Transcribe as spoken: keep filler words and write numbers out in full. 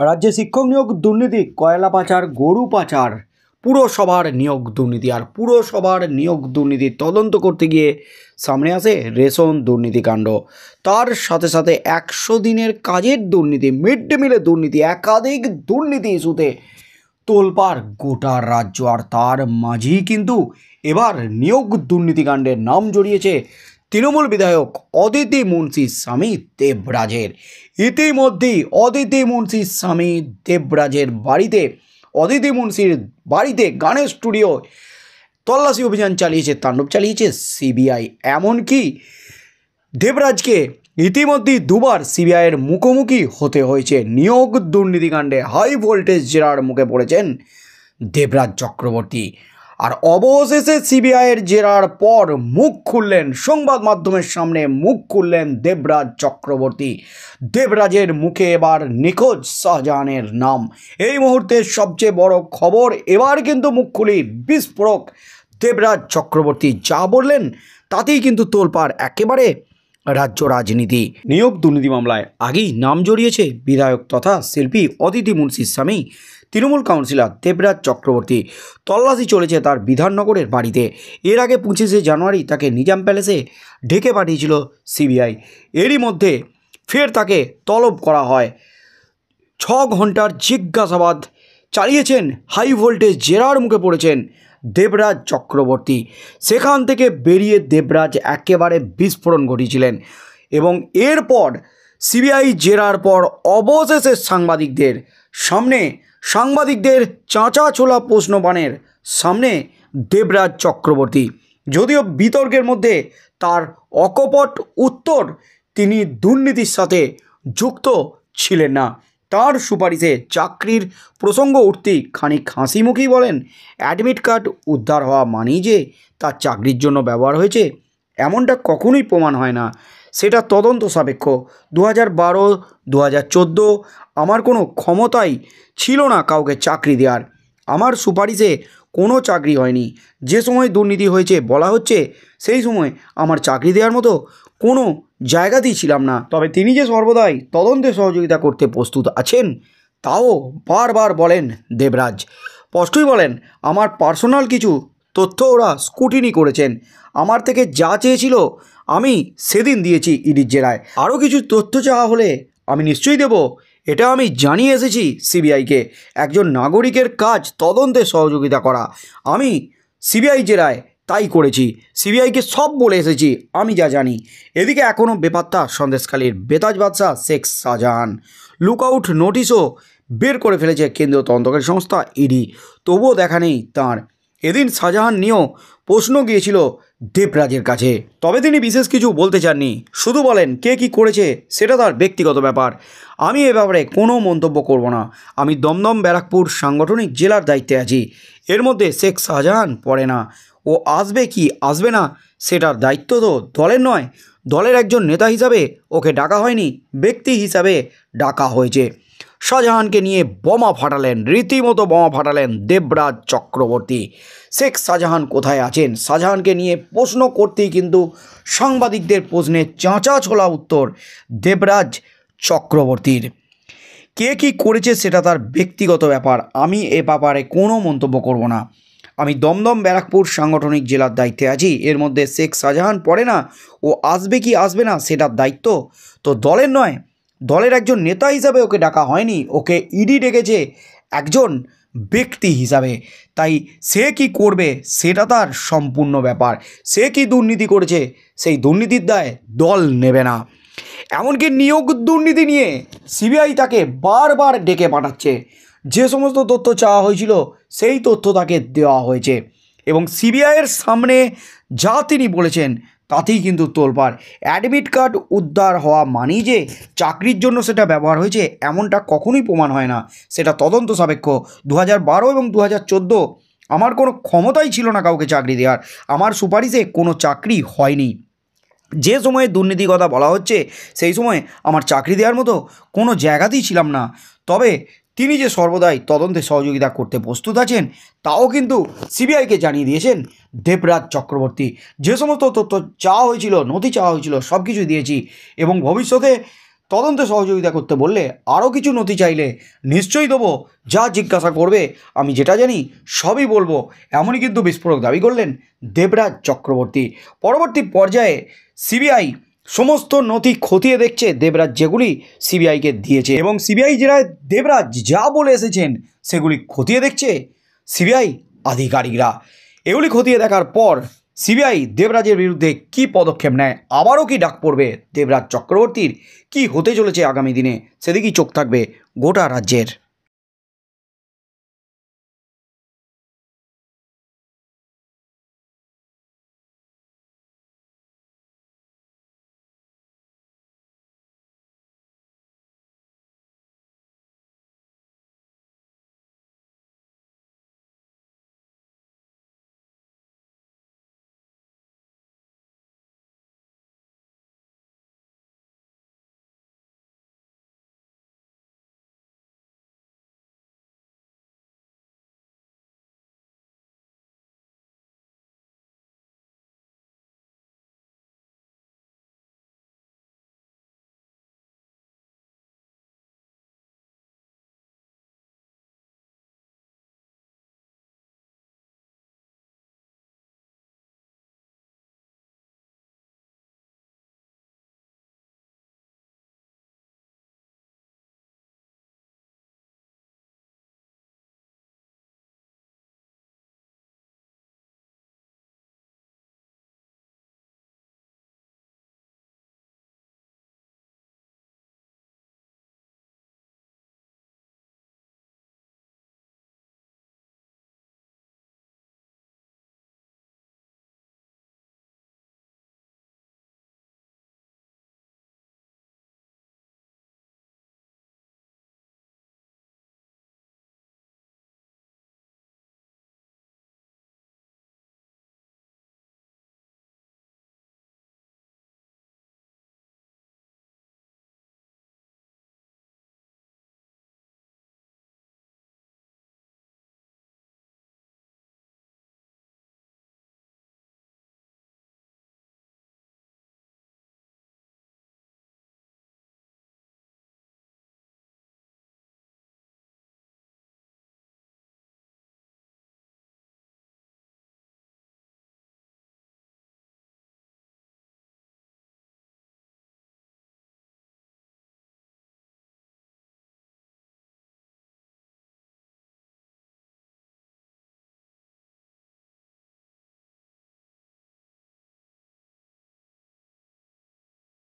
রাজ্যে শিক্ষক নিয়োগ দুর্নীতি, কয়লা পাচার, গরু পাচার, পুরসভার নিয়োগ দুর্নীতি। আর পুরসভার নিয়োগ দুর্নীতি তদন্ত করতে গিয়ে সামনে আসে রেশন দুর্নীতিকাণ্ড। তার সাথে সাথে একশো দিনের কাজের দুর্নীতি, মিড ডে মিলের দুর্নীতি, একাধিক দুর্নীতি ইস্যুতে তোলপাড় গোটা রাজ্য। আর তার মাঝেই কিন্তু এবার নিয়োগ দুর্নীতিকাণ্ডের নাম জড়িয়েছে তৃণমূল বিধায়ক অদিতি মুন্সির স্বামী দেবরাজের। ইতিমধ্যেই অদিতি মুন্সির স্বামী দেবরাজের বাড়িতে, অদিতি মুন্সির বাড়িতে গানের স্টুডিও তল্লাশি অভিযান চালিয়েছে, তাণ্ডব চালিয়েছে সিবিআই। এমনকি দেবরাজকে ইতিমধ্যেই দুবার সিবিআইয়ের মুখোমুখি হতে হয়েছে। নিয়োগ দুর্নীতিকাণ্ডে হাই ভোল্টেজ জেরার মুখে পড়েছেন দেবরাজ চক্রবর্তী। আর অবশেষে সিবিআইয়ের জেরার পর মুখ খুললেন, সংবাদ মাধ্যমের সামনে মুখ খুললেন দেবরাজ চক্রবর্তী। দেবরাজের মুখে এবার নিখোঁজ শাহজাহানের নাম। এই মুহূর্তের সবচেয়ে বড় খবর, এবার কিন্তু মুখ খুলি বিস্ফোরক দেবরাজ চক্রবর্তী। যা বললেন তাতেই কিন্তু তোলপাড় একেবারে রাজ্য রাজনীতি। নিয়োগ দুর্নীতি মামলায় আগেই নাম জড়িয়েছে বিধায়ক তথা শিল্পী অদিতি মুন্সির স্বামী তৃণমূল কাউন্সিলর দেবরাজ চক্রবর্তী। তল্লাশি চলেছে তার বিধাননগরের বাড়িতে। এর আগে পঁচিশে জানুয়ারি তাকে নিজাম প্যালেসে ঢেকে পাঠিয়েছিল সিবিআই। এরই মধ্যে ফের তাকে তলব করা হয়। ছ ঘন্টার জিজ্ঞাসাবাদ চালিয়েছেন, হাই ভোল্টেজ জেরার মুখে পড়েছেন দেবরাজ চক্রবর্তী। সেখান থেকে বেরিয়ে দেবরাজ একেবারে বিস্ফোরণ ঘটিয়েছিলেন এবং এরপর সিবিআই জেরার পর অবশেষে সাংবাদিকদের সামনে, সাংবাদিকদের চাঁচা ছোলা প্রশ্নবাণের সামনে দেবরাজ চক্রবর্তী। যদিও বিতর্কের মধ্যে তার অকপট উত্তর, তিনি দুর্নীতির সাথে যুক্ত ছিলেন না। তার সুপারিশে চাকরির প্রসঙ্গ উঠতেই খানিক হাসিমুখেই বলেন, অ্যাডমিট কার্ড উদ্ধার হওয়া মানেই যে তার চাকরির জন্য ব্যবহার হয়েছে এমনটা কখনোই প্রমাণ হয় না, সেটা তদন্ত সাপেক্ষ। দু হাজার বারো দু হাজার চোদ্দো আমার কোনো ক্ষমতাই ছিল না কাউকে চাকরি দেওয়ার। আমার সুপারিশে কোনো চাকরি হয়নি। যে সময় দুর্নীতি হয়েছে বলা হচ্ছে সেই সময় আমার চাকরি দেওয়ার মতো কোনো জায়গাতেই ছিলাম না। তবে তিনি যে সর্বদাই তদন্তে সহযোগিতা করতে প্রস্তুত আছেন তাও বারবার বলেন দেবরাজ। স্পষ্টই বলেন, আমার পার্সোনাল কিছু তথ্য ওরা স্কুটিনি করেছেন। আমার থেকে যা চেয়েছিল আমি সেদিন দিয়েছি ইডির জেরায়। আরও কিছু তথ্য চাওয়া হলে আমি নিশ্চয়ই দেব। এটা আমি জানিয়ে এসেছি সিবিআইকে। একজন নাগরিকের কাজ তদন্তে সহযোগিতা করা। আমি সিবিআই জেরায় তাই করেছি। সিবিআইকে সব বলে এসেছি আমি যা জানি। এদিকে এখনও বেপাত্তা সন্দেশখালীর বেতাজ বাদশা শেখ শাহজাহান। লুকআউট নোটিশও বের করে ফেলেছে কেন্দ্রীয় তদন্তকারী সংস্থা ইডি, তবুও দেখা নেই তাঁর। এদিন শাহজাহান নিয়েও প্রশ্ন গিয়েছিল দেবরাজের কাছে, তবে তিনি বিশেষ কিছু বলতে চাননি। শুধু বলেন কে কী করেছে সেটা তার ব্যক্তিগত ব্যাপার, আমি এ ব্যাপারে কোনো মন্তব্য করব না। আমি দমদম ব্যারাকপুর সাংগঠনিক জেলার দায়িত্বে আছি, এর মধ্যে শেখ শাহজাহান পড়ে না। ও আসবে কি আসবে না সেটার দায়িত্ব তো দলের নয়। দলের একজন নেতা হিসাবে ওকে ডাকা হয়নি, ব্যক্তি হিসাবে ডাকা হয়েছে। শাহজাহানকে নিয়ে বোমা ফাটালেন, রীতিমতো বোমা ফাটালেন দেবরাজ চক্রবর্তী। শেখ শাহজাহান কোথায় আছেন, শাহজাহানকে নিয়ে প্রশ্ন করতেই কিন্তু সাংবাদিকদের প্রশ্নের চাঁচা ছোলা উত্তর দেবরাজ চক্রবর্তীর। কে কী করেছে সেটা তার ব্যক্তিগত ব্যাপার, আমি এ ব্যাপারে কোনো মন্তব্য করব না। আমি দমদম ব্যারাকপুর সাংগঠনিক জেলার দায়িত্বে আছি, এর মধ্যে শেখ শাহজাহান পড়ে না। ও আসবে কি আসবে না সেটার দায়িত্ব তো দলের নয়। দলের একজন নেতা হিসাবে ওকে ডাকা হয়নি, ওকে ইডি ডেকেছে একজন ব্যক্তি হিসাবে। তাই সে কি করবে সেটা তার সম্পূর্ণ ব্যাপার। সে কি দুর্নীতি করেছে সেই দুর্নীতির দায় দল নেবে না। এমনকি নিয়োগ দুর্নীতি নিয়ে সিবিআই তাকে বারবার ডেকে পাঠাচ্ছে। যে সমস্ত তথ্য চাওয়া হয়েছিল সেই তথ্য তাকে দেওয়া হয়েছে এবং সিবিআইয়ের সামনে যা তিনি বলেছেন তাতেই কিন্তু তোলপাড়। অ্যাডমিট কার্ড উদ্ধার হওয়া মানেই যে চাকরির জন্য সেটা ব্যবহার হয়েছে এমনটা কখনোই প্রমাণ হয় না, সেটা তদন্ত সাপেক্ষ। দু হাজার বারো এবং দু হাজার চোদ্দো আমার কোনো ক্ষমতাই ছিল না কাউকে চাকরি দেওয়ার। আমার সুপারিশে কোনো চাকরি হয়নি। যে সময়ে দুর্নীতির কথা বলা হচ্ছে সেই সময় আমার চাকরি দেওয়ার মতো কোনো জায়গাতেই ছিলাম না। তবে তিনি যে সর্বদাই তদন্তে সহযোগিতা করতে প্রস্তুত আছেন তাও কিন্তু সিবিআইকে জানিয়ে দিয়েছেন দেবরাজ চক্রবর্তী। যে সমস্ত তথ্য চাওয়া হয়েছিল, নথি চাওয়া হয়েছিল সব কিছুই দিয়েছি এবং ভবিষ্যতে তদন্তে সহযোগিতা করতে বললে আরও কিছু নথি চাইলে নিশ্চয়ই দেবো, যা জিজ্ঞাসা করবে আমি যেটা জানি সবই বলবো, এমনই কিন্তু বিস্ফোরক দাবি করলেন দেবরাজ চক্রবর্তী। পরবর্তী পর্যায়ে সিবিআই সমস্ত নথি খতিয়ে দেখছে দেবরাজ যেগুলি সিবিআইকে দিয়েছে, এবং সিবিআই যারা দেবরাজ যা বলে এসেছেন সেগুলি খতিয়ে দেখছে সিবিআই আধিকারিকরা। এগুলি খতিয়ে দেখার পর সিবিআই দেবরাজের বিরুদ্ধে কী পদক্ষেপ নেয়, আবারও কি ডাক পড়বে দেবরাজ চক্রবর্তীর, কি হতে চলেছে আগামী দিনে, সেদিকেই চোখ থাকবে গোটা রাজ্যের।